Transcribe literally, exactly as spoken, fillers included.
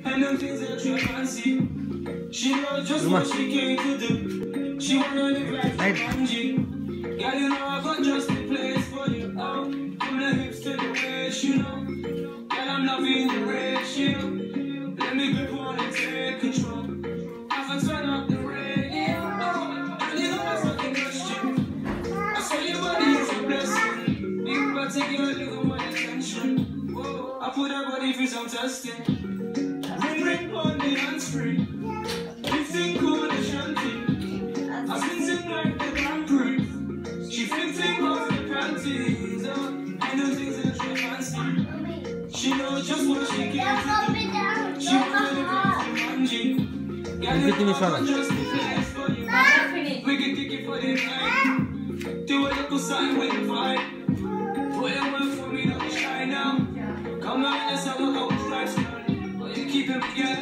And them things that you fancy. She knows just what she came to do. She wanna live like Angie. Girl, you know I got just the place for you. Oh, from the hips to the waist, you know. Girl, I'm loving the ratio. Let me grip on and take control. Have to turn up the radio. Girl, you know that's not the question. I saw your body is a blessing. You particularly got my attention. Whoa, I put her body through some testing. Ring ring on the hands free. You think cool as shanty. I've been sitting like the Grand Prix. She flipping off the panties. Oh, I know things that she fancy. She knows just what she came to do. She wanna live like Angie. Girl, you know I just the place for you. We can kick it for the night. Do a little sign with the vibe. Put it work for me, don't shy now. Come on, let's have a couple stripes. But you keep it together.